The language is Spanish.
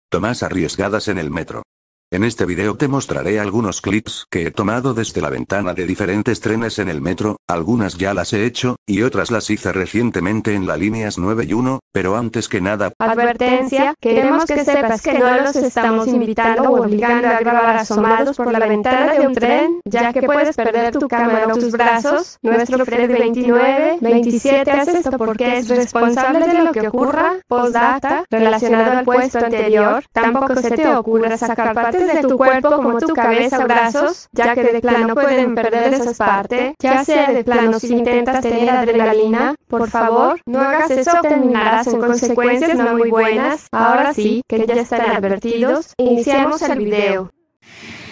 tomas arriesgadas en el metro. En este video te mostraré algunos clips que he tomado desde la ventana de diferentes trenes en el metro, algunas ya las he hecho, y otras las hice recientemente en las líneas 9 y 1, pero antes que nada... Advertencia, queremos que sepas que no los estamos invitando o obligando a grabar asomados por la ventana de un tren, ya que puedes perder tu cámara o tus brazos. Nuestro Fred 2927 hace esto porque es responsable de lo que ocurra. Postdata, relacionado al puesto anterior, tampoco se te ocurra sacar partes de tu cuerpo como tu cabeza o brazos, ya que de plano pueden perder esas partes, ya sea de plano si intentas tener adrenalina. Por favor, no hagas eso o terminarás en consecuencias no muy buenas. Ahora sí, que ya están advertidos, iniciamos el video.